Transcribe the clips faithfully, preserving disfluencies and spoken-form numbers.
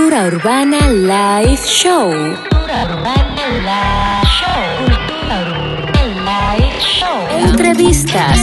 Cultura Urbana Live Show. Cultura Urbana Live Show. Cultura Urbana Live Show. Entrevistas.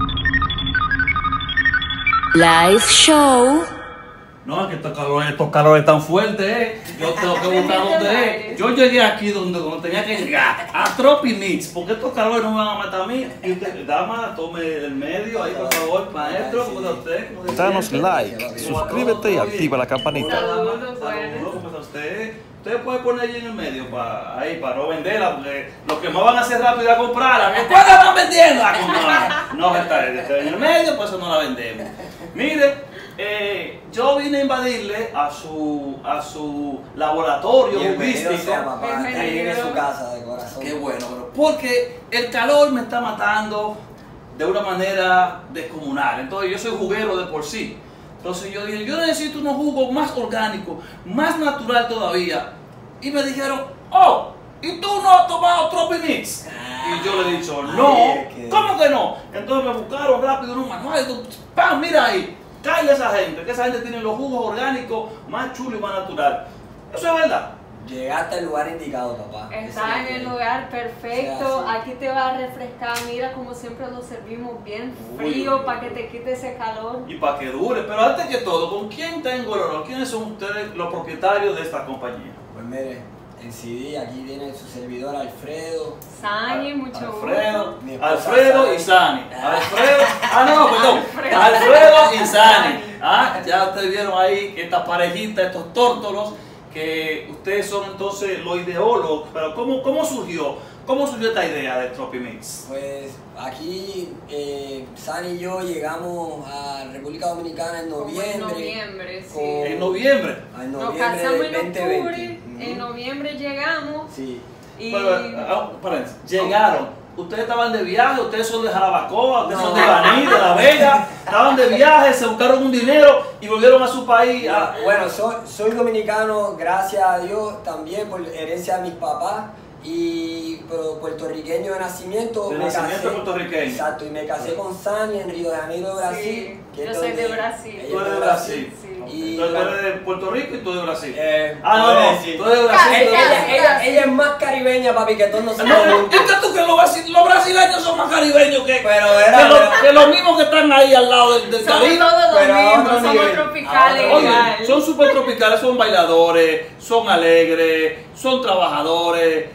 Live Show. No, es que estos calores, estos calores tan fuertes, ¿eh? Yo tengo que buscar dónde es. Yo llegué aquí donde, donde tenía que llegar, a Tropi Mix, porque estos calores no me van a matar a mí. Y usted, dama, tome el medio ahí, por favor, maestro, ¿cómo está usted? ¿Cómo está Danos usted? like, suscríbete y activa la campanita. Saludos, saludos, ¿cómo está usted? Usted puede poner allí en el medio para ahí para no venderla, porque los que más van a hacer rápido a comprarla, después la van vendiendo. No, no está, está en el medio, por eso no la vendemos. Mire. Eh, yo vine a invadirle a su a su laboratorio Bienvenido logístico. sea, papá. Ahí viene su casa de corazón. Qué bueno, bueno, porque el calor me está matando de una manera descomunal. Entonces yo soy juguero de por sí. Entonces yo dije, yo necesito unos jugos más orgánicos, más natural todavía. Y me dijeron, oh, ¿y tú no has tomado Tropi Mix? Y yo le he dicho, no, Ay, es que- ¿cómo que no? Entonces me buscaron rápido unos manuales, ¡pam! Mira ahí. Cállate a esa gente, que esa gente tiene los jugos orgánicos más chulos y más natural. Eso es verdad. Llegaste al lugar indicado, papá. Está en el lugar perfecto, O sea, sí. aquí te va a refrescar, mira como siempre lo servimos bien Uy, frío uy, para uy. que te quite ese calor. Y para que dure. Pero antes que todo, ¿con quién tengo el honor? ¿Quiénes son ustedes los propietarios de esta compañía? Pues mire, en C D aquí viene su servidor Alfredo. Sani, mucho Alfredo, gusto. Mi esposa Alfredo Sani. y Sani. Ah. Alfredo, ah no, perdón. Alfredo. Alfredo y Sani. Ah, ya ustedes vieron ahí esta parejita, estos tórtolos, que ustedes son entonces los ideólogos. Pero ¿cómo, cómo surgió? ¿Cómo surgió esta idea de Tropi Mix? Pues aquí eh, Sani y yo llegamos a República Dominicana en Como noviembre. en noviembre, sí. Con- En noviembre. En Nos noviembre casamos del en veinte octubre, veinte. en Ujú. noviembre llegamos Sí. y... Pero, ah, espérense, llegaron. Ustedes estaban de viaje, ustedes son de Jarabacoa, ustedes No. son de Baní, de La Vega, estaban de viaje, se buscaron un dinero y volvieron a su país. A... Bueno, soy, soy dominicano, gracias a Dios, también por herencia de mis papás, y pero puertorriqueño de nacimiento. De me nacimiento casé- puertorriqueño. Exacto, y me casé con Sani en Río de Janeiro, Brasil. Sí, que es yo soy de donde- Brasil. ella Tú es eres de Brasil. Sí. Y Entonces tú la- eres de Puerto Rico y tú de Brasil. Eh, ah, no, puedo no, decir. tú eres de Brasil. Ella, tú eres de ella, ella, ella es más caribeña, papi, que todos nosotros No, juntos. es que tú que los, brasi- los brasileños son más caribeños que, Pero era- que, los, era- que los mismos que están ahí al lado del, del Somos Caribe. todos los pero a mismos, otro somos nivel, tropicales a otro igual. Oye, son súper tropicales, son bailadores, son alegres, son trabajadores,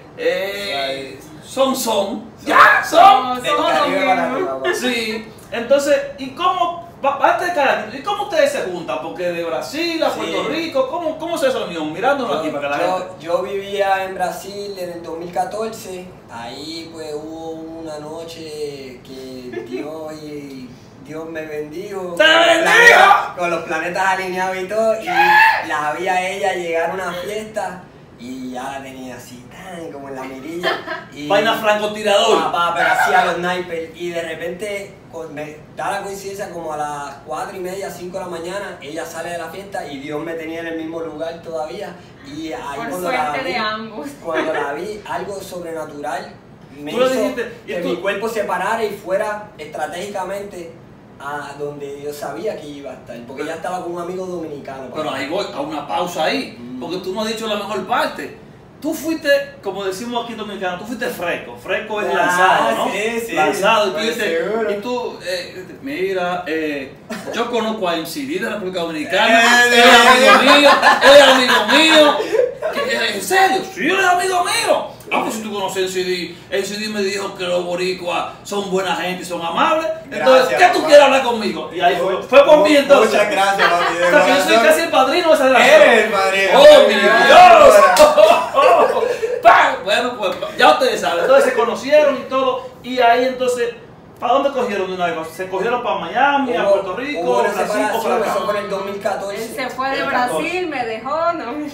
eh, son, son, ya, son. Del somos Caribe los para mismos. arriba, papá. Sí, entonces, ¿y cómo, pa- antes de caer, ¿y cómo ustedes se juntan? Porque de Brasil a Sí. Puerto Rico, ¿cómo, cómo se esa unión? Mirándonos aquí para que la yo, gente... yo vivía en Brasil en el dos mil catorce, ahí pues hubo una noche que Dios y Dios me bendijo. ¡Te con los bendijo! planetas- Con los planetas alineados y todo, y la vi a ella llegar a una fiesta y ya la tenía así, tan como en la mirilla. Y, Vaina francotirador. Papá, pero hacía los naipes y de repente con- me da la coincidencia como a las cuatro y media, cinco de la mañana, ella sale de la fiesta y Dios me tenía en el mismo lugar todavía. Y ahí Por cuando la suerte vi, de ambos. cuando la vi, algo sobrenatural me Tú le hizo dijiste, ¿y que tú? mi cuerpo se parara y fuera estratégicamente a donde yo sabía que iba a estar, porque ella estaba con un amigo dominicano. Pero papá. ahí voy a una pausa ahí, Mm. porque tú no has dicho la mejor parte. Tú fuiste, como decimos aquí en dominicano, tú fuiste fresco. Fresco es Ah, lanzado, ¿no? sí, sí, lanzado. Y tú pues dices, seguro. y tú, eh, mira, eh, yo conozco a M C D de la República Dominicana. Eh, Él es amigo mío, él es amigo mío. ¿Qué- qué- ¿En serio? Sí, él es amigo mío. Ah, pues si tú conoces a M C D, M C D me dijo que los boricuas son buena gente y son amables. Entonces, Gracias, ¿qué tú papá. quieres hablar conmigo? Y ahí fue, fue por mí entonces. Muchas gracias, papi. de O sea, que yo soy corazón. casi el padrino de esa relación. Eres el padrino. ¡Oh, mi Gracias. Dios! ¡Pam! Bueno, pues ya ustedes saben. Entonces se conocieron y todo. Y ahí entonces, ¿para dónde cogieron de una vez? ¿Se cogieron para Miami, a Hubo- Puerto Rico, hubo una Brasil o separación, para eso acá? fue en el dos mil catorce. Él se fue de El Brasil, me dejó, no. En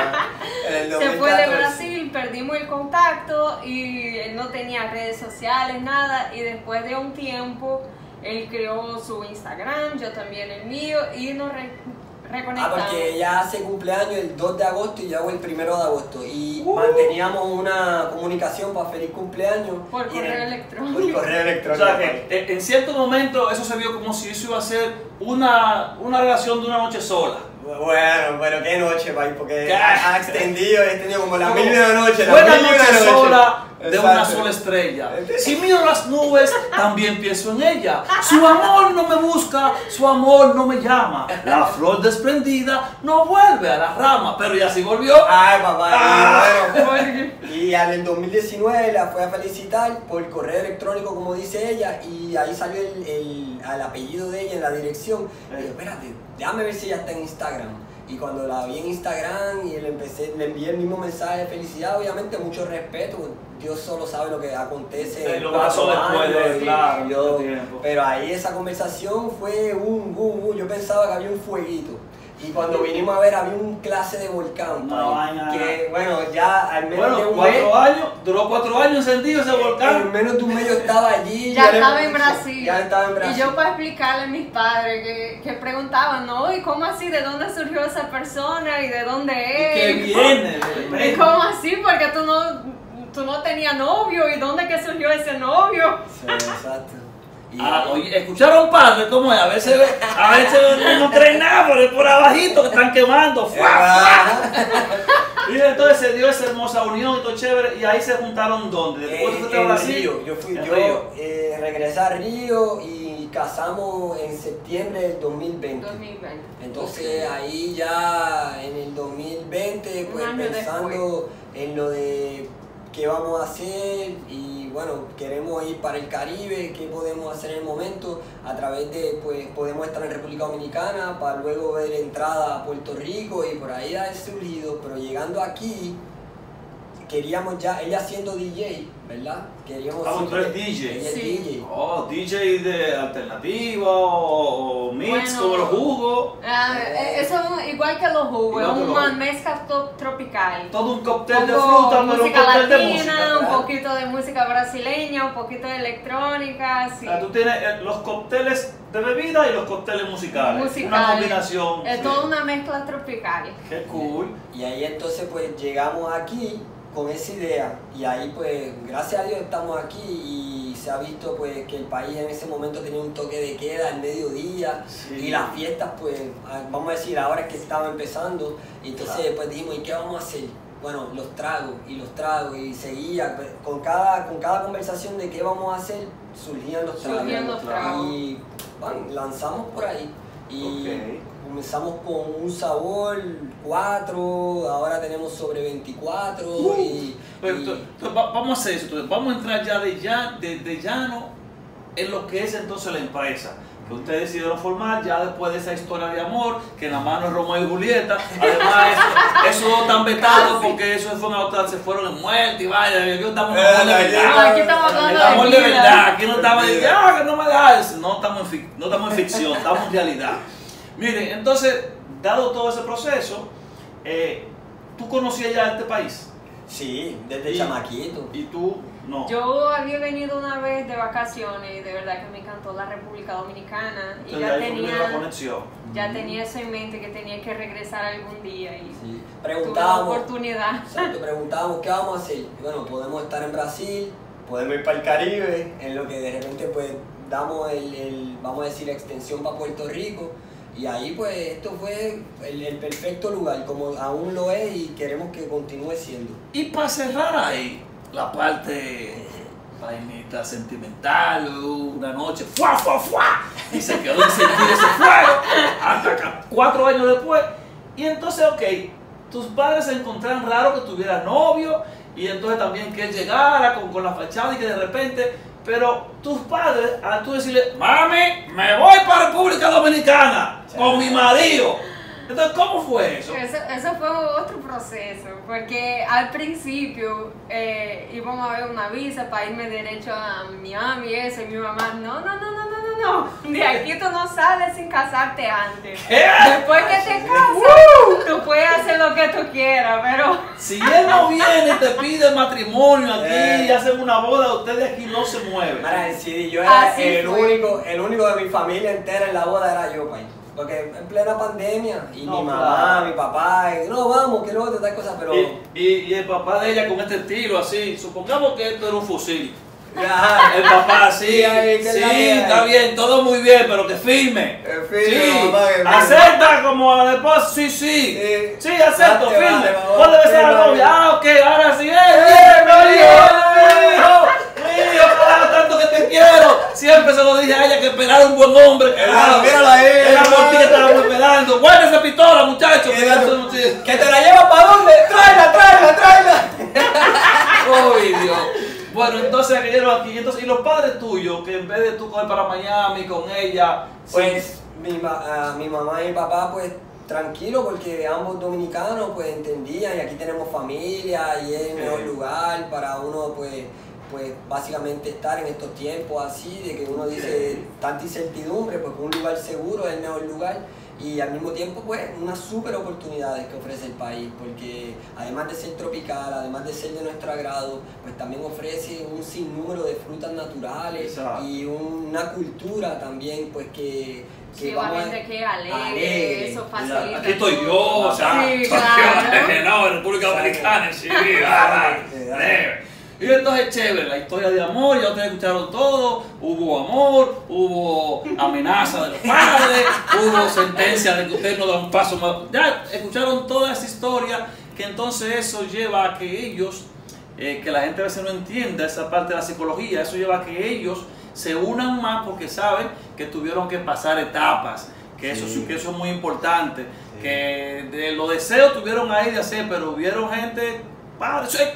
el Se fue de dos mil catorce. Brasil, perdimos el contacto y él no tenía redes sociales, nada. Y después de un tiempo, él creó su Instagram, yo también el mío, y nos re- Ah, reconectamos. porque ella hace cumpleaños el dos de agosto y yo hago el primero de agosto. Y manteníamos una comunicación para feliz cumpleaños. Por Y en correo el- electrónico. Por correo O electrónico. sea que en- en cierto momento eso se vio como si eso iba a ser una, una relación de una noche sola. Bueno, bueno, qué noche, país, porque ¿Qué? ha, ha extendido, ha extendido como las mil y una noches. Fue las la mil y una noche noches. sola de Exacto. una sola estrella. Si miro las nubes, también pienso en ella. Su amor no me busca, su amor no me llama. La flor desprendida no vuelve a la rama, pero ya sí volvió. Ay, papá. Ah. Y, bueno, y en el dos mil diecinueve la fue a felicitar por correo electrónico, como dice ella, y ahí salió el, el, el apellido de ella en la dirección. Y yo, espérate, déjame ver si ella está en Instagram. Y cuando la vi en Instagram y le, empecé, le envié el mismo mensaje de felicidad, obviamente mucho respeto, Dios solo sabe lo que acontece. Sí, en lo que cuatro pasó después años, de- y claro, yo- de tiempo. pero ahí esa conversación fue un, un, un, yo pensaba que había un fueguito. Y cuando vinimos a ver había un clase de volcán, No, país, ay, ay, que bueno, ya al menos de Bueno, un mes, cuatro años, duró cuatro años encendido ese en volcán. menos de un mes yo estaba allí. Ya le- estaba en Brasil. Ya estaba en Brasil. Y yo para explicarle a mis padres que, que preguntaban, ¿no? ¿Y cómo así? ¿De dónde surgió esa persona? ¿Y de dónde es? Que viene, ¿Y cómo así? Porque tú no, tú no tenías novio. ¿Y dónde que surgió ese novio? Sí, exacto. Y- Ah, oye, ¿escucharon, padre? ¿Cómo es? A veces, a veces no creen nada por, por abajito que están quemando. ¡Fua, fua! Y entonces se dio esa hermosa unión y todo chévere. Y ahí se juntaron ¿dónde? Después Eh, tú fuiste a en Brasil. Río, yo fui, En yo Río. eh, regresé a Río y casamos en septiembre del dos mil veinte. dos mil veinte. Entonces ahí ya en el dos mil veinte, Un pues año pensando en lo de qué vamos a hacer y bueno, queremos ir para el Caribe, qué podemos hacer en el momento, a través de, pues podemos estar en República Dominicana para luego ver entrada a Puerto Rico y por ahí ha surgido, pero llegando aquí, queríamos ya, ella siendo D J, ¿verdad? Queríamos Ah, pues tú eres siempre- D J. ella es Sí. D J. Oh, D J de alternativa o, o mix Bueno. como los jugos. Ah, eh, eso es igual que los jugos, Igual es que los una jugos. mezcla to- tropical. Todo un cóctel de Pongo fruta, pero un música cóctel de latina, música. un claro. poquito de música brasileña, un poquito de electrónica, sí. Ah, tú tienes eh, los cócteles de bebida y los cócteles musicales. Musical. Una combinación. Es sí. toda una mezcla tropical. Qué cool. Y ahí entonces pues llegamos aquí con esa idea y ahí pues gracias a Dios estamos aquí y se ha visto pues que el país en ese momento tenía un toque de queda al mediodía Sí. y las fiestas pues ah, vamos a decir ahora es que estaban empezando y entonces Claro. pues dijimos ¿y qué vamos a hacer? Bueno, los tragos y los tragos y seguía pues, con cada, con cada conversación de qué vamos a hacer surgían los tragos Surgían los tragos. y bueno, lanzamos por ahí y Ok. comenzamos con un sabor cuatro, ahora tenemos sobre veinticuatro Uh, y, Pero, y- tú- tú- va- vamos a hacer eso. Entonces, vamos a entrar ya de, ya de, de llano en lo que es entonces la empresa. Que ustedes decidieron formar ya después de esa historia de amor, que nada más no es Romeo y Julieta. Además, eso, eso están vetados porque eso fue una otra, se fueron en muerte y vaya. Aquí estamos en amor de Eh, verdad. No, aquí estamos hablando de Amor de vida. verdad. Aquí no estamos de ah, que no me das. No estamos en, fic- no estamos en ficción, estamos en realidad. Miren, entonces, dado todo ese proceso, eh, ¿tú conocías ya este país? sí, desde Y- chamaquito. Y tú, no. Yo había venido una vez de vacaciones y de verdad que me encantó la República Dominicana y Entonces, ya ahí fue primero la tenía, conexión. ya tenía eso en mente que tenía que regresar algún día y Sí. tuve la Preguntábamos, oportunidad. exacto, preguntábamos qué vamos a hacer. Y bueno, podemos estar en Brasil, podemos ir para el Caribe, en lo que de repente pues damos el, el vamos a decir, extensión para Puerto Rico. Y ahí pues esto fue el, el perfecto lugar, como aún lo es y queremos que continúe siendo. Y para cerrar ahí, la parte vainita sentimental, una noche, ¡fua, fua, fua! Y se quedó en sentir ese fuego hasta acá, cuatro años después. Y entonces, ok, tus padres se encontraron raro que tuvieras novio y entonces también que él llegara con, con la fachada y que de repente, pero tus padres, al tú decirle, mami, me voy para República Dominicana con mi marido. Entonces, ¿cómo fue eso? Eso, eso fue otro proceso, porque al principio eh, íbamos a ver una visa para irme derecho a Miami y eso, y mi mamá, no, no, no, no, no, no, no, de aquí tú no sales sin casarte antes. ¿Qué? Después que te casas, tú puedes hacer lo que tú quieras, pero Si él no viene y te pide matrimonio aquí Eh. y hacen una boda, ustedes aquí no se mueven. Mira, sí, yo era Así el fue. único, el único de mi familia entera en la boda era yo, país. Porque en plena pandemia, y No, mi mamá, claro. mi papá, y, no vamos, que luego te tal cosa, pero Y, y- y el papá de ella con este estilo así, supongamos que esto era un fusil. Ajá. El papá, sí, Sí, ahí, que sí, la hay. está bien, todo muy bien, pero que firme. Que firme, Sí, papá, que firme. acepta como a la esposa, sí, sí. Sí. Sí, acepto, Vale, firme. vale, vale, ¿Cuál debe ser la firme. novia? Ah, ok, ahora sí, eh, Eh, bien, mi mi hijo, mi hijo, carajo, tanto que te quiero. Siempre se lo dije a ella que esperara un buen hombre, carajo. mírala ahí, Era por ti que hermano. estábamos esperando. Guarda esa pistola, muchacho. que ya tú no tienes- ¿Que te la lleva para dónde? ¡Tráela, tráela, tráela! Ay, Dios. Bueno, entonces aquello aquí, entonces, y los padres tuyos, que en vez de tú coger para Miami con ella, Pues mi, ma- ah, mi mamá y mi papá, pues tranquilo, porque ambos dominicanos, pues entendían, y aquí tenemos familia, y es el mejor Sí. lugar para uno, pues, pues básicamente estar en estos tiempos así, de que uno dice tanta incertidumbre, pues un lugar seguro es el mejor lugar. Y al mismo tiempo, pues, unas super oportunidades que ofrece el país, porque además de ser tropical, además de ser de nuestro agrado, pues también ofrece un sinnúmero de frutas naturales. Exacto. Y una cultura también, pues, que, que Sí, va vamos a- gente que es alegre, alegre. eso Mira, facilita. aquí estoy yo, todo. o sea, Sí, soy claro. yo, no, República Dominicana, sí, ah, breve. Y entonces chévere, la historia de amor, ya ustedes escucharon todo, hubo amor, hubo amenaza de los padres, hubo sentencia de que ustedes no dan un paso más, ya escucharon toda esa historia, que entonces eso lleva a que ellos, eh, que la gente a veces no entienda esa parte de la psicología, eso lleva a que ellos se unan más porque saben que tuvieron que pasar etapas, que eso, Sí. que eso es muy importante, que de los deseos tuvieron ahí de hacer, pero hubieron gente, padre, sí,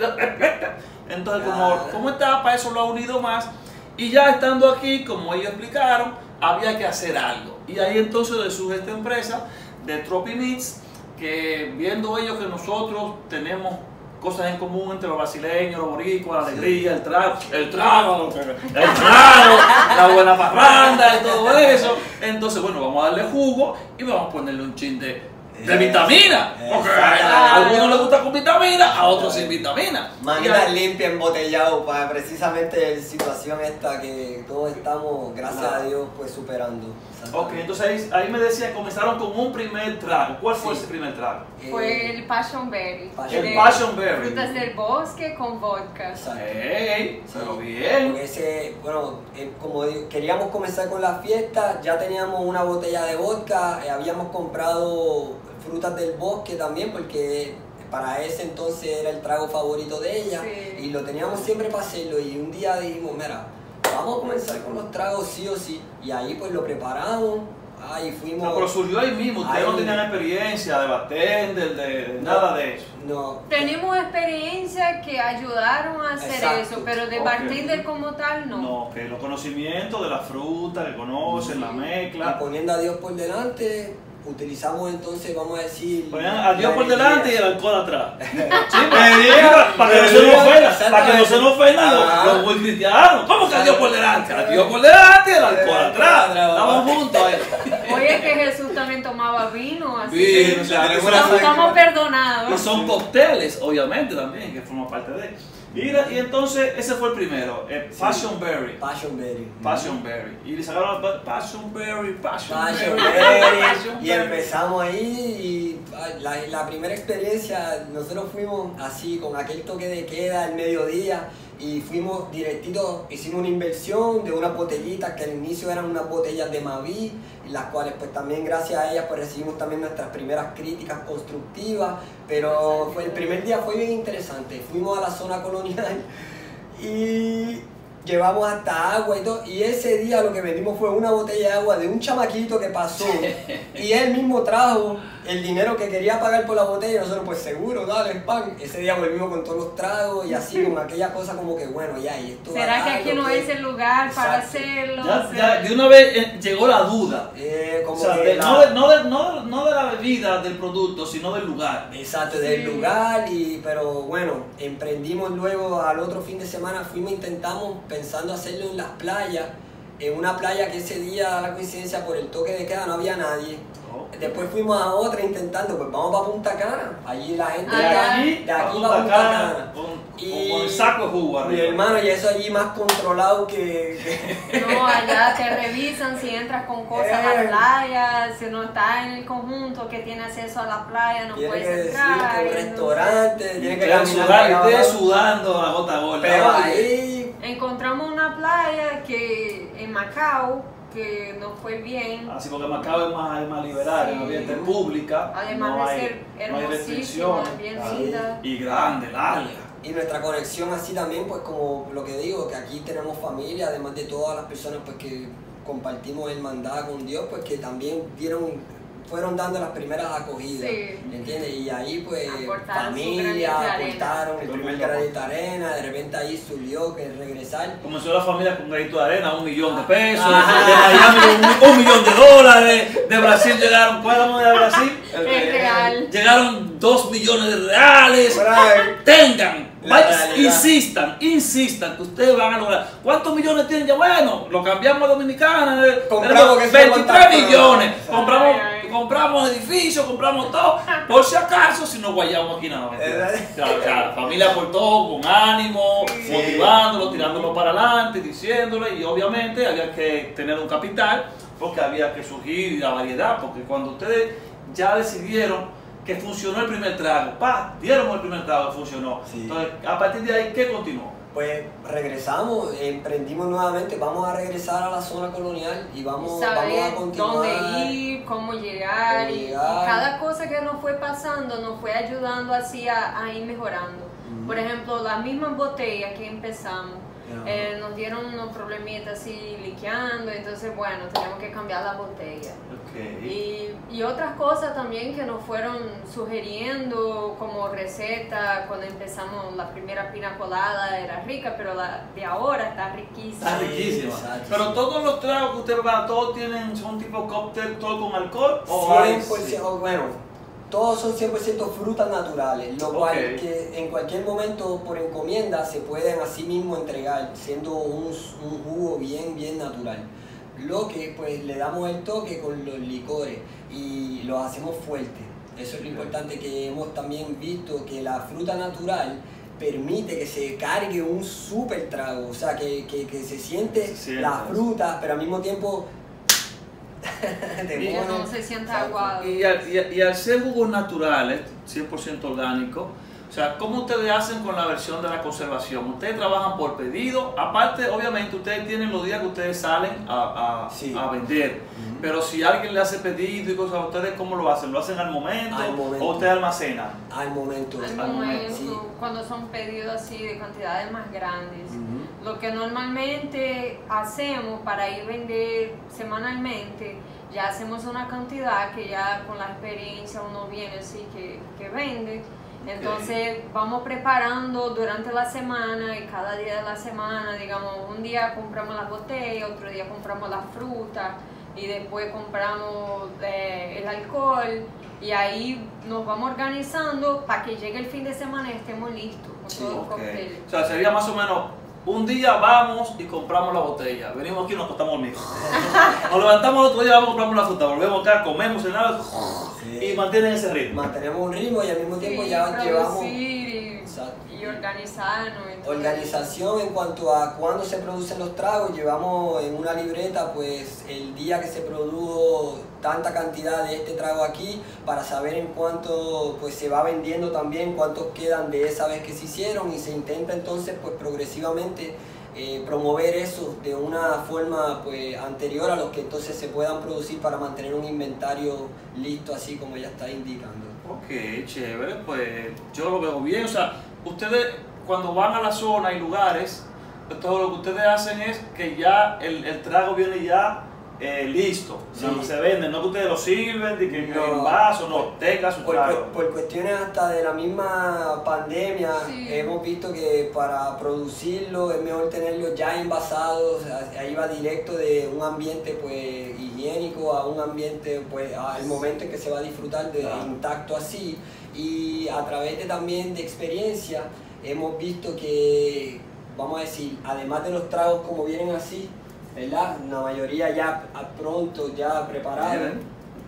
entonces como, Claro. como etapa eso lo ha unido más, y ya estando aquí, como ellos explicaron, había que hacer algo, y ahí entonces le surge esta empresa de Tropi Meats, que viendo ellos que nosotros tenemos cosas en común entre los brasileños, los boricuas, la alegría, el trago, el trago, el trago, la buena parranda y todo eso. Entonces, bueno, vamos a darle jugo y vamos a ponerle un chin de, de vitamina. Porque a algunos les gusta con vitamina, a otros sin vitamina. Manita Y- limpia, embotellado, para precisamente la situación esta que todos estamos, gracias a Dios, pues superando. Ok, entonces ahí, ahí me decía, comenzaron con un primer trago. ¿Cuál fue Sí. ese primer trago? Fue el Passion Berry. Passion- El de Passion Berry. Frutas del bosque con vodka. Exacto. ¡Ey! Pero Sí, bien. porque ese, bueno, eh, como digo, queríamos comenzar con la fiesta, ya teníamos una botella de vodka, eh, habíamos comprado frutas del bosque también, porque para ese entonces era el trago favorito de ella, Sí. y lo teníamos siempre para hacerlo, y un día dijimos, mira, vamos a comenzar con los tragos sí o sí, y ahí pues lo preparamos, ahí fuimos... No, pero surgió ahí mismo. Ustedes no Ahí. tenían experiencia de bartender, de, de nada de eso. No, Tenemos experiencia que ayudaron a hacer Exacto. eso, pero de Ok. bartender como tal no. No, que los conocimientos de la fruta, que conocen, la y mezcla. poniendo a Dios por delante, utilizamos entonces, vamos a decir... Ponían a Dios la por energía. delante y el alcohol atrás. Sí, para, para que no se nos ofenda, para que no se nos ofendan los, Ajá. los muy cristianos. ¿Cómo que a Dios por delante? A Dios por delante y el alcohol atrás. Estamos juntos ahí. Oye, que Jesús también tomaba vino, así Vino, que o sea, tenemos que estamos, fuera- estamos Y perdonados. son cócteles, obviamente, también, que forman parte de. Y, y entonces, ese fue el primero, el Passion Berry. Passion Berry. Passion Berry. Y le sacaron la Passion Berry, Passion, Passion Berry. Berry, Passion y Berry. empezamos ahí y ah, la, la primera experiencia, nosotros fuimos así con aquel toque de queda al mediodía y fuimos directito, hicimos una inversión de unas botellitas que al inicio eran unas botellas de Maví, las cuales pues también gracias a ellas pues recibimos también nuestras primeras críticas constructivas, pero fue, el primer día fue bien interesante, fuimos a la zona colonial y llevamos hasta agua y todo, y ese día lo que vendimos fue una botella de agua de un chamaquito que pasó y él mismo trajo el dinero que quería pagar por la botella y nosotros pues seguro, dale, pan. Ese día volvimos con todos los tragos y así con aquella cosa como que bueno, ya, y esto ¿Será que da aquí algo no que- es el lugar para Exacto. hacerlo? Ya, O ya, sea, de una vez eh, llegó la duda. Eh, como O sea, que de- la- no, de, no, de, no, de- no de la bebida, del producto, sino del lugar. Exacto, Sí. del lugar, y, pero bueno, emprendimos luego al otro fin de semana, fuimos, intentamos pensando hacerlo en las playas, en una playa que ese día, la coincidencia, por el toque de queda no había nadie. Después fuimos a otra intentando, pues vamos para Punta Cana, allí la gente De Ah, de ya. aquí, de a aquí Punta para Punta Cana, Cana. con, Y- con el saco de jugo Mi arriba. hermano, y eso allí más controlado que... que- no, allá te revisan si entras con cosas a la Eh. playa, si no estás en el conjunto que tiene acceso a la playa, no tiene puedes que decir entrar. que un entonces- restaurante, tiene que Ustedes caminar sudando, para ustedes abajo. sudando a gota gorda. Pero Oye, ahí... En encontramos una playa que en Macao, que nos fue bien. Así porque Macao es más, es más liberal, Sí. en ambiente pública. Además no de hay, ser no hay hermosísima, restricciones. bien Claro. linda. Y grande, larga. Y nuestra conexión así también, pues como lo que digo, que aquí tenemos familia, además de todas las personas pues que compartimos hermandad con Dios, pues que también dieron, fueron dando las primeras acogidas, Sí. ¿entiendes? Y ahí pues Aportaron su familia, granito de arena. aportaron el Todo el primer mundo granito de arena, de repente ahí surgió que regresar. Comenzó la familia con granito de arena, un millón de pesos, Ajá. de Miami un, un millón de dólares, de Brasil llegaron, ¿cuál es la moneda de Brasil? El real. Llegaron dos millones de reales. Por ahí. Tengan, La vaya, realidad. insistan, insistan que ustedes van a lograr. ¿Cuántos millones tienen? Ya bueno, lo cambiamos a Dominicana, eh, Compramos que sea veintitrés contacto. millones, compramos, Ay, ay. compramos edificios, compramos todo, por si acaso, si nos guayamos aquí nada, mentira. ¿Verdad? Claro, claro, la familia aportó con ánimo, Sí. motivándolo, tirándolo para adelante, diciéndole, y obviamente había que tener un capital, porque había que surgir la variedad, porque cuando ustedes ya decidieron que funcionó el primer trago, pa, dieron el primer trago, funcionó. Sí. Entonces, a partir de ahí, ¿qué continuó? Pues regresamos, emprendimos nuevamente, vamos a regresar a la zona colonial y vamos, vamos a Saber continuar. dónde ir, cómo llegar, Cómo y- llegar. y cada cosa que nos fue pasando nos fue ayudando así a, a ir mejorando. Ujú. Por ejemplo, las mismas botellas que empezamos, Ajá. eh, nos dieron unos problemitas así liqueando, entonces bueno, teníamos que cambiar la botella. Ok. Y, y otras cosas también que nos fueron sugiriendo como receta cuando empezamos la primera pina colada era rica, pero la de ahora está riquísima. Está Sí, riquísima. exacto, Pero sí. todos los tragos que ustedes van, todos tienen, son tipo cóctel, todo con alcohol. ¿O hay- cien por ciento, bueno, todos son cien por ciento frutas naturales, lo cual Ok. que en cualquier momento por encomienda se pueden así mismo entregar, siendo un, un jugo bien, bien natural. Lo que pues le damos el toque con los licores y los hacemos fuertes. Eso es lo importante, que hemos también visto que la fruta natural permite que se cargue un super trago, o sea, que, que, que se siente Se siente. la fruta, pero al mismo tiempo te Y Que pone- no se sienta Exacto. aguado. Y al, y, al- y al ser jugos naturales, cien por ciento orgánicos, o sea, ¿cómo ustedes hacen con la versión de la conservación? Ustedes trabajan por pedido, aparte, obviamente, ustedes tienen los días que ustedes salen a, a, Sí. a vender, Ujú. pero si alguien le hace pedido y cosas, ¿ustedes cómo lo hacen? ¿Lo hacen al momento, Al momento. o ustedes almacenan? Al momento. Al Al momento, sí. cuando son pedidos así de cantidades más grandes. Ujú. Lo que normalmente hacemos para ir a vender semanalmente, ya hacemos una cantidad que ya con la experiencia uno viene así que, que vende. Entonces vamos preparando durante la semana y cada día de la semana, digamos, un día compramos la botella, otro día compramos la fruta y después compramos eh, el alcohol y ahí nos vamos organizando para que llegue el fin de semana y estemos listos con Sí, todos los Ok. cócteles. O sea, sería más o menos, un día vamos y compramos la botella, venimos aquí y nos acostamos dormidos. Nos levantamos el otro día, vamos y compramos la fruta, volvemos acá, comemos, cenamos Sí. y mantienen ese ritmo. Mantenemos un ritmo y al mismo tiempo Sí, ya llevamos producir y, Exacto. y organizarnos. entonces- organización en cuanto a cuándo se producen los tragos. Llevamos en una libreta pues el día que se produjo tanta cantidad de este trago aquí para saber en cuánto pues se va vendiendo también, cuántos quedan de esa vez que se hicieron, y se intenta entonces pues progresivamente eh, promover eso de una forma pues anterior a los que entonces se puedan producir para mantener un inventario listo así como ya está indicando. Ok, chévere, pues yo lo veo bien. O sea, ustedes cuando van a la zona y lugares, todo lo que ustedes hacen es que ya el, el trago viene ya eh, listo, Sí. no se vende, no que ustedes lo sirven, de que No. en vaso, no, tenga su Por, trago. cu- por cuestiones hasta de la misma pandemia, Sí. hemos visto que para producirlo es mejor tenerlo ya envasado, o sea, ahí va directo de un ambiente pues higiénico a un ambiente pues al momento en que se va a disfrutar de Claro. intacto así, y a través de también de experiencia hemos visto que, vamos a decir, además de los tragos como vienen así, ¿verdad? La mayoría ya a pronto, ya preparados. Miren.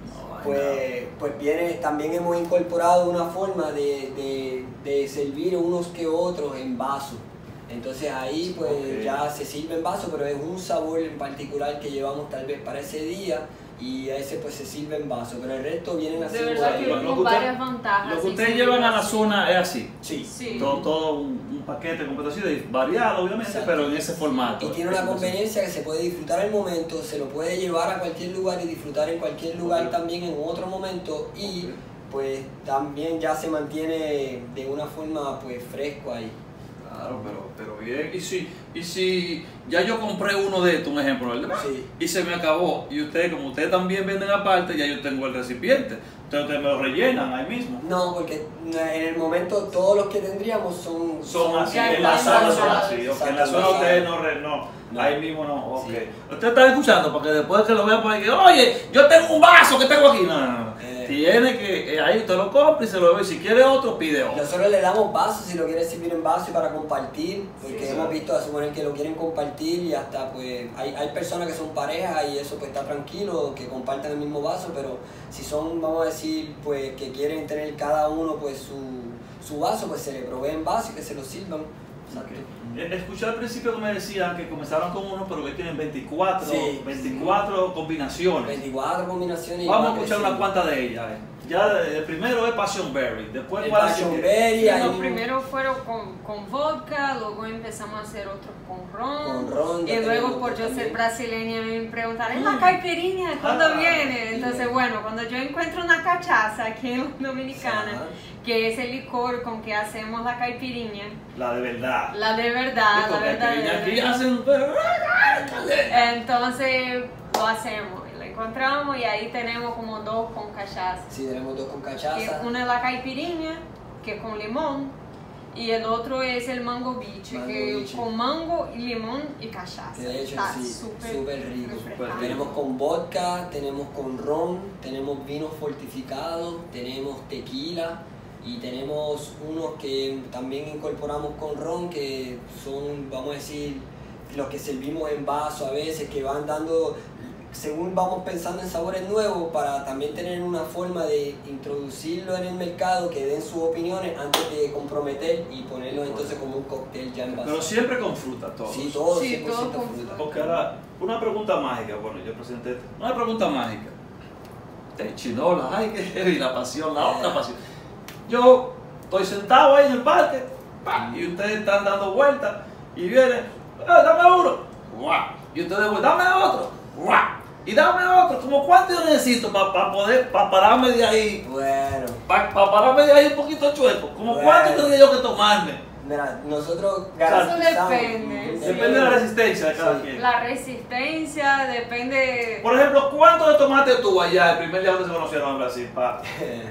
Pues, pues viene, también hemos incorporado una forma de, de, de servir unos que otros en vaso. Entonces ahí pues Ok. ya se sirve en vaso, pero es un sabor en particular que llevamos tal vez para ese día, y ese pues se sirve en vaso, pero el resto vienen así. De verdad que Lo- lo vimos que usted- varias ventajas. Lo que sí, ustedes sí, llevan a la sí. zona es así. Sí. Sí. Todo, todo un, un paquete completo así, de- variado obviamente, Exacto. pero en ese formato. Y tiene una conveniencia que se puede disfrutar al momento, se lo puede llevar a cualquier lugar y disfrutar en cualquier lugar Ok. también en otro momento y Ok. pues también ya se mantiene de una forma pues fresco ahí. Claro, pero, pero bien. Y si, y si ya yo compré uno de estos, un ejemplo, ¿verdad? Sí. Y se me acabó. Y ustedes, como ustedes también venden aparte, ya yo tengo el recipiente. Entonces ustedes me lo rellenan ahí mismo. No, porque en el momento todos los que tendríamos son... Son así, Ya en la están zona son elaborados. así. ok, En la Exacto, zona no ustedes saben. no, re- no, No. ahí mismo no. Ok. Sí. Ustedes están escuchando para que después que lo vean por ahí, que, oye, yo tengo un vaso que tengo aquí. No, no, no. Eh. Tiene que, eh, ahí usted lo compra y se lo ve. Si quiere otro, pide otro. Nosotros le damos vasos si lo quieren servir en vaso y para compartir, porque Sí. hemos visto a suponer que lo quieren compartir y hasta pues hay, hay personas que son parejas y eso pues está tranquilo, que compartan el mismo vaso, pero si son, vamos a decir, pues que quieren tener cada uno pues su, su vaso, pues se le proveen vasos y que se los sirvan. Exacto. Eh, Escuché al principio que me decían que comenzaron con uno, pero que tienen veinticuatro, Sí. veinticuatro combinaciones. veinticuatro combinaciones. y Vamos a van escuchar unas creciendo. cuantas de ellas. eh. Ya eh, el primero es Passion Berry, después El cuál Passion sigue? Berry, ahí Los mismo- primeros fueron con, con vodka, luego empezamos a hacer otros con ron. Con ron, ya y luego tenemos por yo también. ser brasileña me preguntaron, ¿es la caipirinha? ¿Cuándo Ah, viene? Entonces, bien. bueno, cuando yo encuentro una cachaza aquí en Dominicana, Ajá. que es el licor con que hacemos la caipirinha, La de verdad. la de verdad, Y la porque verdadera. aquí hacen. Entonces lo hacemos, y lo encontramos y ahí tenemos como dos con cachaza. Sí, tenemos dos con Que cachaza. una es la caipirinha, que es con limón, y el otro es el mango biche, Mango que biche. con mango y limón y cachaza. Que de hecho Está sí, súper súper rico. refrescante. Tenemos con vodka, tenemos con ron, tenemos vinos fortificados, tenemos tequila y tenemos unos que también incorporamos con ron que son, vamos a decir, los que servimos en vaso a veces, que van dando, según vamos pensando en sabores nuevos, para también tener una forma de introducirlo en el mercado, que den sus opiniones antes de comprometer y ponerlo entonces como un cóctel ya en vaso. Pero siempre con fruta, todos. Sí, todo Sí, cien por ciento todo con fruta. Porque ahora, una pregunta mágica, bueno, yo presenté una pregunta mágica. El chinola, ay, qué heavy, la pasión, la otra pasión. Yo estoy sentado ahí en el parque, pa, y ustedes están dando vueltas, y viene, "Eh, dame uno, guau", y ustedes, "Pues, dame otro, guau", y dame otro, como cuánto yo necesito para poder, para pararme de ahí, Bueno, para pararme de ahí un poquito chueco, como Bueno. cuánto tendría yo que tomarme. mira, nosotros Eso garantizamos. depende, sí. Depende de la resistencia de cada Sí. quien. La resistencia depende. Por ejemplo, ¿cuánto de tomate tú allá el primer día que se conocieron en Brasil? Pa?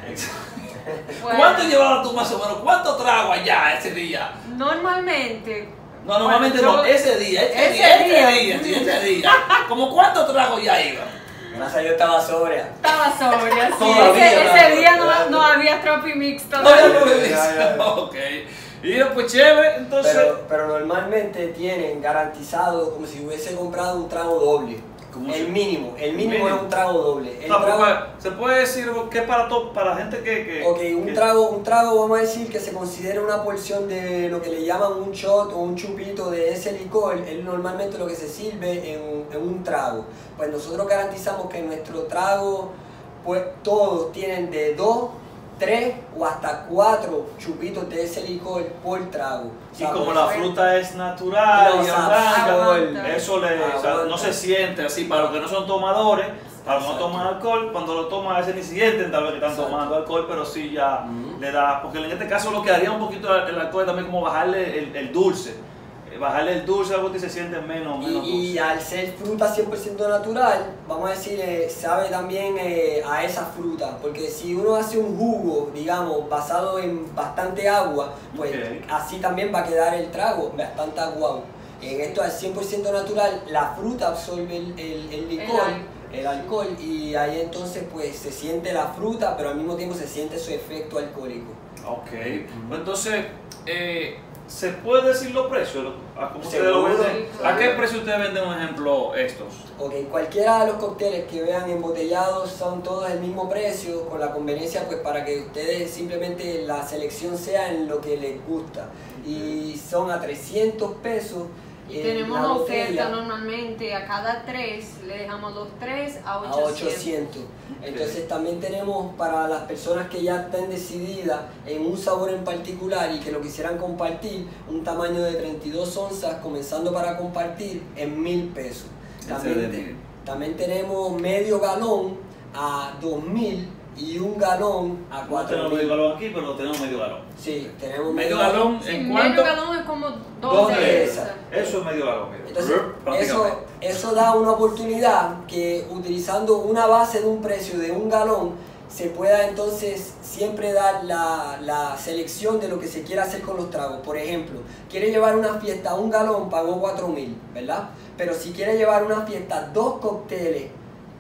Bueno, ¿Cuánto llevabas tú más o menos? ¿Cuánto trago allá ese día? Normalmente. No, normalmente bueno, no, yo- ese día, ese, ese día, día. ese día, sí, ese día. ¿Cómo cuánto trago ya iba? Gracias a Dios estaba sobria. Estaba sobria, sí. Todavía, ese, ese claro, día no, claro. no había Tropimix No, todavía. ya no me Ya, ya, dice. ya. Ok. Y pues chévere, entonces. Pero, pero normalmente tienen garantizado como si hubiese comprado un trago doble. ¿Cómo El si- mínimo, el mínimo mínimo? es un trago doble. El No, pero trago- para- se puede decir que es para todo, para la gente que. que Ok, un que- trago, un trago vamos a decir que se considera una porción de lo que le llaman un shot o un chupito de ese licor, es normalmente lo que se sirve en, en un trago. Pues nosotros garantizamos que nuestro trago, pues todos tienen de dos, tres o hasta cuatro chupitos de ese licor por trago. O Y sea, como por la eso- fruta es natural No, y sabe, orgánica, aguanta. eso le, o sea, Aguanta. no se siente así. Para los que no son tomadores, para los que no Exacto. toman alcohol, cuando lo toman a veces ni sienten tal vez que están Exacto. tomando alcohol, pero sí ya Ujú. le da, porque en este caso lo que haría un poquito el alcohol es también como bajarle el, el dulce, Eh, bajarle el dulce algo que se siente menos, menos Y, y dulce. al ser fruta cien por ciento natural, vamos a decir, eh, sabe también eh, a esa fruta. Porque si uno hace un jugo, digamos, basado en bastante agua, pues Ok. así también va a quedar el trago, bastante aguado. En esto al cien por ciento natural, la fruta absorbe el, el- el licor, El el alcohol, y ahí entonces pues se siente la fruta, pero al mismo tiempo se siente su efecto alcohólico. Ok, pues entonces, eh, ¿se puede decir los precios? ¿A, cómo ustedes lo Seguro. venden? ¿A qué precio ustedes venden, un ejemplo, estos? Ok, cualquiera de los cócteles que vean embotellados son todos el mismo precio, con la conveniencia pues para que ustedes simplemente la selección sea en lo que les gusta. Y son a trescientos pesos Y eh, tenemos la una botella oferta normalmente a cada tres, le dejamos los tres a a ochocientos. ochocientos. Entonces también tenemos para las personas que ya estén decididas en un sabor en particular y que lo quisieran compartir, un tamaño de treinta y dos onzas, comenzando para compartir en mil pesos. También, Excelente. también tenemos medio galón a dos mil y un galón a No cuatro tenemos medio mil. galón aquí, pero tenemos medio galón. Sí, tenemos Medio galón, Sí, ¿en medio cuánto? galón es como dos, Dos de de esas. esas. Eso es medio galón, mira. Entonces, eso, Prácticamente. eso da una oportunidad que utilizando una base de un precio de un galón se pueda entonces siempre dar la, la selección de lo que se quiera hacer con los tragos. Por ejemplo, quiere llevar una fiesta a un galón, pagó cuatro mil, ¿verdad? Pero si quiere llevar una fiesta dos cócteles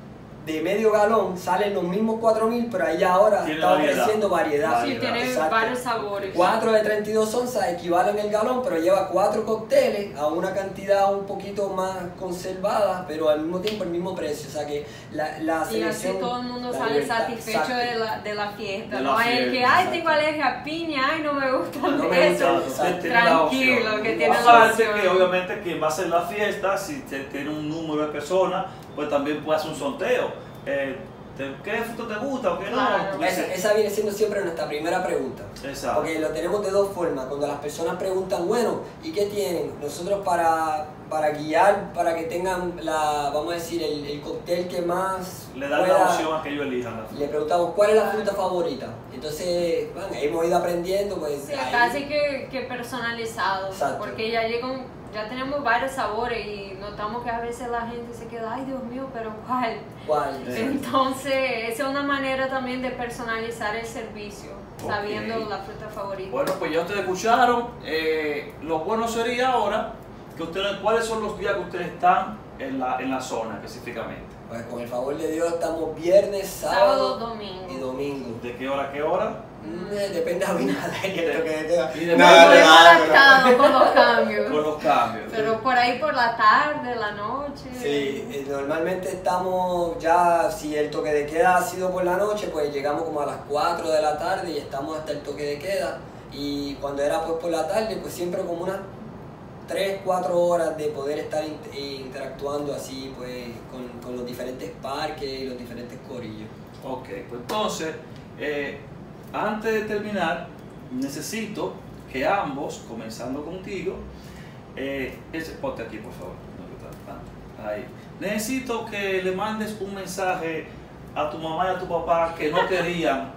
de medio galón, salen los mismos cuatro mil, pero ahí ahora Tiene está variedad. ofreciendo variedad. Sí, tiene Exacto. varios sabores. cuatro de treinta y dos onzas equivalen el galón, pero lleva cuatro cócteles a una cantidad un poquito más conservada, pero al mismo tiempo el mismo precio. O sea que la, la Y así selección... todo el mundo la sale libertad, satisfecho exacto. de la, de la fiesta. De no la hay el que, fiesta, ay, exacto. tengo alergia a piña, ay, no me gusta No me eso. gusta. Usted tiene la opción. Tranquilo, que tiene la Aparte opción. que obviamente quien va a hacer la fiesta, si te- tiene un número de personas, pues también puede hacer un sorteo. Eh, te- ¿Qué fruta te gusta o qué no? Claro. Tú Esa, dices- esa viene siendo siempre nuestra primera pregunta. Exacto. Porque lo tenemos de dos formas. Cuando las personas preguntan, bueno, ¿y qué tienen? Nosotros para, para guiar, para que tengan la, vamos a decir, el, el cóctel que más Le dan pueda- la opción a que ellos elijan la fruta. Le preguntamos cuál es la fruta favorita. Entonces, bueno, hemos ido aprendiendo, pues. Sí, ahí- casi que, que personalizado, Exacto. porque ya llegan, ya tenemos varios sabores y notamos que a veces la gente se queda, ay Dios mío, pero ¿cuál? ¿Cuál? Entonces, esa es una manera también de personalizar el servicio, Ok. sabiendo la fruta favorita. Bueno, pues ya ustedes escucharon. Eh, lo bueno sería ahora que ustedes, ¿cuáles son los días que ustedes están en la, en la zona específicamente? Pues con el favor de Dios estamos viernes, Sábado, sábado, domingo. y domingo. ¿De qué hora a qué hora? Mm, eh, depende de Abinader y el toque de queda. Y de- No, Nos no, hemos no, no, no. adaptado con los cambios. Con los cambios. Pero por ahí por la tarde, la noche. Sí, eh, normalmente estamos ya, si el toque de queda ha sido por la noche, pues llegamos como a las cuatro de la tarde y estamos hasta el toque de queda. Y cuando era pues por la tarde, pues siempre como unas tres, cuatro horas de poder estar int- interactuando así pues con, con los diferentes parques y los diferentes corillos. Ok, pues entonces, eh, antes de terminar, necesito que ambos, comenzando contigo, eh, ese, ponte aquí por favor, no, que está- ah, ahí. Necesito que le mandes un mensaje a tu mamá y a tu papá que no querían.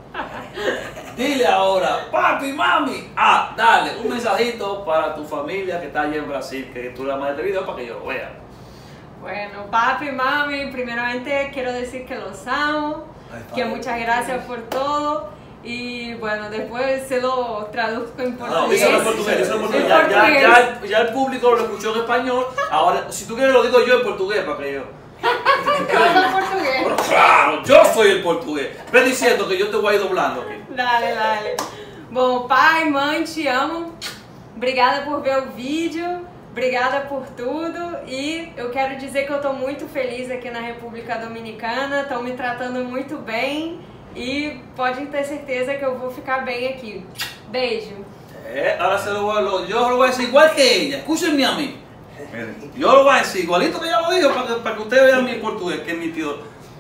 Dile ahora, papi, mami, ah, dale un mensajito para tu familia que está allá en Brasil, que tú le mandes este video para que ellos lo vean. Bueno, papi, mami, primeramente quiero decir que los amo, Ay, que papi. muchas gracias por todo y bueno, después se lo traduzco en No, portugués. díselo en portugués, díselo en portugués. En Ya, ya, portugués. ya, el- ya el público lo escuchó en español. Ahora, si tú quieres, lo digo yo en português para que yo. Habla portugués. Pero claro, yo soy el portugués. Ve diciendo que yo te voy a ir doblando aquí. Dale, dale. Bom, pai, mãe, te amo. Obrigada por ver o vídeo. Obrigada por tudo. E eu quero dizer que eu estou muito feliz aqui na República Dominicana. Estão me tratando muito bem. E podem ter certeza que eu vou ficar bem aqui. Beijo. Eh, ahora se lo voy a, lo- yo lo voy a decir igual que ella. Escúchenme a mí. Miren, yo lo voy a decir igualito que ella lo dijo para que, para que ustedes vean mi portugués, que es nítido.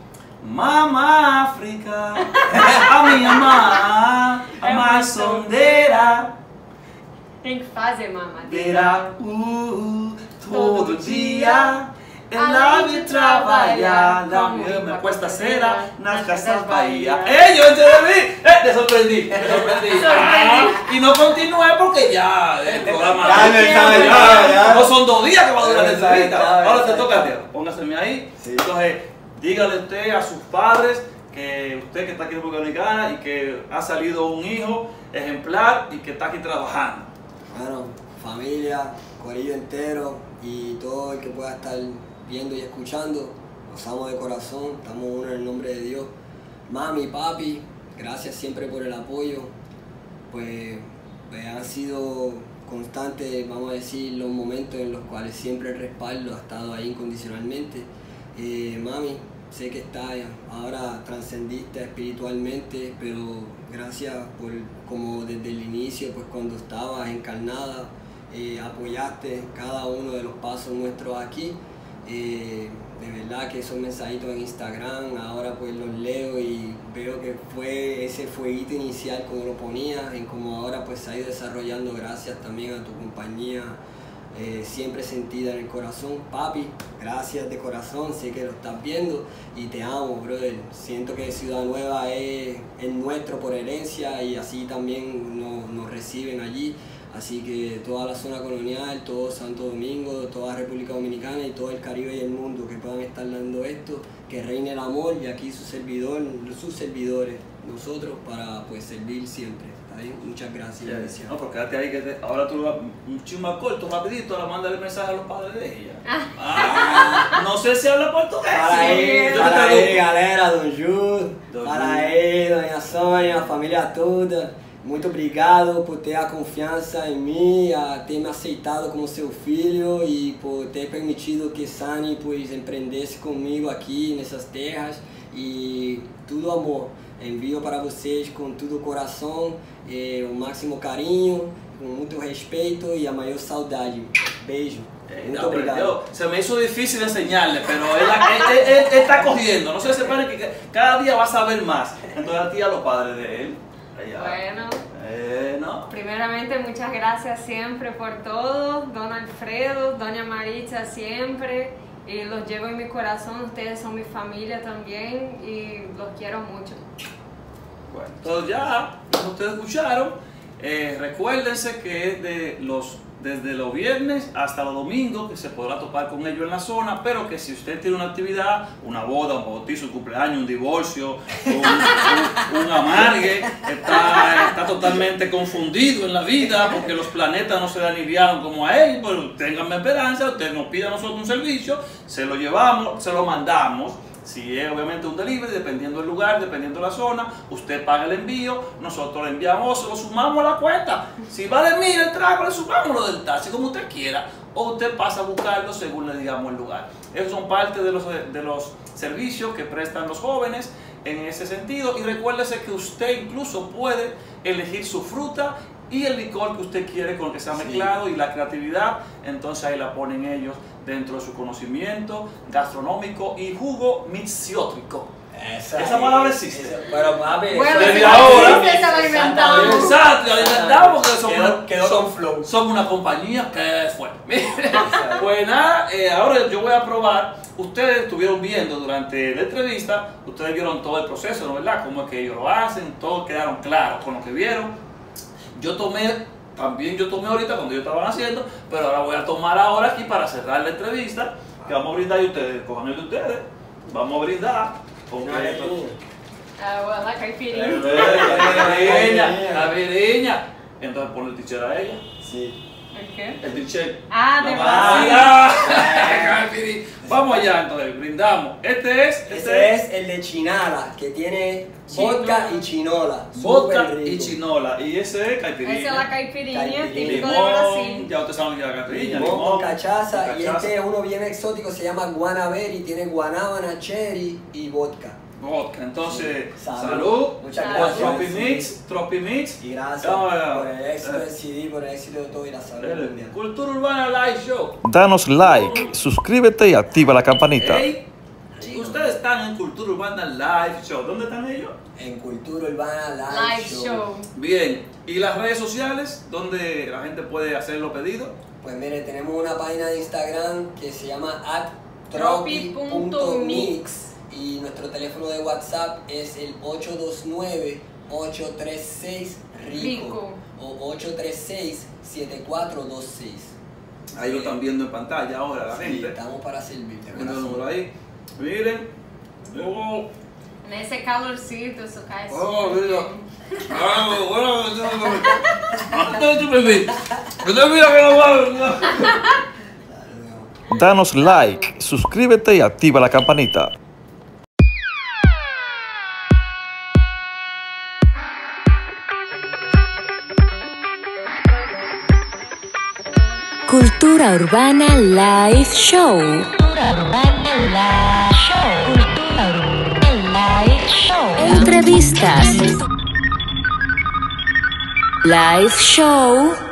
Mamá África, a minha mamá, a É mais muito- sondeira. Tem que fazer, mamadeira. Verá, uh, todo Todo dia dia, ela além me de trabalhar, trabalhar, na como minha uma cuesta costeira, cera, nas nas Casas casas Bahia. Bahia. ¡Eh, yo entendí! ¡Eh, te sorprendí! Te sorprendí. Sorprendí. Ah, y no continué porque ya el programa Ya me estaba- ya, ya, ya. no son dos días que va a durar la Ya está, entrevista. ya, Ahora ya, te toca a ti. ya. Póngaseme ahí. Sí. Entonces, dígale usted a sus padres que usted que está aquí en República Dominicana y que ha salido un hijo ejemplar y que está aquí trabajando. Bueno, familia, corillo entero y todo el que pueda estar viendo y escuchando, los amo de corazón, estamos uno en el nombre de Dios. Mami, papi, gracias siempre por el apoyo, pues, pues han sido constantes, vamos a decir, los momentos en los cuales siempre el respaldo ha estado ahí incondicionalmente. Eh, mami, sé que está ahora trascendiste espiritualmente, pero gracias por como desde el inicio, pues cuando estabas encarnada, eh, apoyaste cada uno de los pasos nuestros aquí. Eh, de verdad que esos mensajitos en Instagram ahora pues los leo y veo que fue ese fueguito inicial como lo ponías, en como ahora pues se ha ido desarrollando gracias también a tu compañía eh, siempre sentida en el corazón. Papi, gracias de corazón, sé que lo estás viendo y te amo, brother. Siento que Ciudad Nueva es, es nuestro por herencia y así también nos, nos reciben allí. Así que toda la zona colonial, todo Santo Domingo, toda República Dominicana y todo el Caribe y el mundo que puedan estar dando esto, que reine el amor y aquí su servidor, sus servidores, nosotros para pues servir siempre. ¿Está bien? Muchas gracias. Yeah. Bendiciones. No, porque quédate ahí que te, ahora tú vas un chisme corto, rapidito, le mandas el mensaje a los padres de ella. Ah, no sé si habla portugués. Para Sí. aí, Yo para te aí, traduco. galera, Don Ju, Don para Ju. aí, Dona Sônia, a família toda. Muito obrigado por ter a confiança em mim, a ter me aceitado como seu filho e por ter permitido que Sani pues, empreendesse comigo aqui nessas terras. E tudo amor. Envio para vocês com todo o coração, eh, o máximo carinho, com muito respeito e a maior saudade. Beijo. Eh, Muito no, pero obrigado. yo- se me hizo difícil enseñarle, pero él, él- él- él- él está cogiendo. No se separe que cada día va a saber más. Entonces a ti y a los padres de él. Allá. Bueno, Eh, no. primeramente muchas gracias siempre por todo, don Alfredo, doña Maritza siempre, y los llevo en mi corazón, ustedes son mi familia también y los quiero mucho. Bueno, entonces ya, como ustedes escucharon, eh, recuérdense que es de los, desde los viernes hasta los domingos que se podrá topar con ellos en la zona, pero que si usted tiene una actividad, una boda, un bautizo, un cumpleaños, un divorcio, un, un, un amargue, está, está totalmente confundido en la vida porque los planetas no se le aliviaron como a él, pero ténganme esperanza, usted nos pide a nosotros un servicio, se lo llevamos, se lo mandamos. Si es obviamente un delivery, dependiendo del lugar, dependiendo de la zona, usted paga el envío, nosotros le enviamos, se lo sumamos a la cuenta. Si vale mil el trago, le sumamos lo del taxi, como usted quiera, o usted pasa a buscarlo según le digamos el lugar. Esos son parte de los, de los servicios que prestan los jóvenes en ese sentido. Y recuérdese que usted incluso puede elegir su fruta y el licor que usted quiere con el que sea mezclado y la creatividad, entonces ahí la ponen ellos dentro de su conocimiento gastronómico y jugo mixiótrico. Esa, Esa palabra existe. esa- pero papi, Bueno, Desde si ahora- no existe, se lo inventamos. Exacto, ya lo inventamos porque somos, Quedó- una, quedó somos- con flow. somos una compañía que fue. Pues nada, eh, ahora yo voy a probar. Ustedes estuvieron viendo durante la entrevista, ustedes vieron todo el proceso, ¿no verdad? Cómo es que ellos lo hacen, todos quedaron claros con lo que vieron. Yo tomé, también yo tomé ahorita cuando ellos estaban haciendo, pero ahora voy a tomar ahora aquí para cerrar la entrevista, que vamos a brindar y ustedes, cojan el de ustedes, vamos a brindar. Con No eres tú. Ah, bueno, la caipirinha. la viriña, la viriña. Entonces pon el t-shirt a ella. Sí. ¿El qué? El t-shirt. Ah, de Ah, Brasil. ya. Vamos allá entonces, brindamos. Este es, este Ese es es el de Chinala, que tiene Chinola. vodka y chinola. vodka Súper rico. y chinola. Y ese es caipirinha. Esa es la caipirinha, Caipirinha. típico de Limón, Brasil. ya ustedes saben que la caipirinha, Limón limón, con cachaza. con Y cachaza. este es uno bien exótico, se llama guanaberi, tiene guanábana, cherry y vodka. Vodka. Entonces, Salud. salud. Muchas Salud. gracias. Tropimix, Tropimix. Y gracias Vamos a- por el éxito eh. del C D, por el éxito de todo y la salud Eh, mundial. Cultura Urbana Live Show. Danos like, suscríbete y activa la campanita. Ey, ustedes están en Cultura Urbana Live Show. ¿Dónde están ellos? En Cultura Urbana Live, Live show. Bien. ¿Y las redes sociales? ¿Dónde la gente puede hacer los pedidos? Pues mire, tenemos una página de Instagram que se llama at tropi punto tropi.mix mix. y nuestro teléfono de WhatsApp es el ocho dos nueve, ocho tres seis, rico Rico. o ocho tres seis, siete cuatro dos seis. Ahí lo están viendo en pantalla ahora la Sí, gente. estamos para servirte. Viendo el corazón. número ahí. Miren. Oh, En ese calorcito, eso cae oh, súper mira. bien. Ah, bueno, no te perdí. Usted mira que no va. Danos like, suscríbete y activa la campanita. Cultura Urbana Live Show. Cultura Urbana Live Show. Cultura Urbana Live Show. Entrevistas. Live Show.